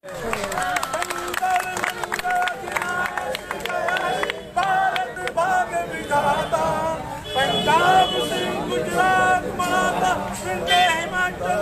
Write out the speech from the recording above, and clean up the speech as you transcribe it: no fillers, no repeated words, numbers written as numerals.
भारत भाग विधाता, पंजाब से गुजरात मराठा विंध्य हिमाचल।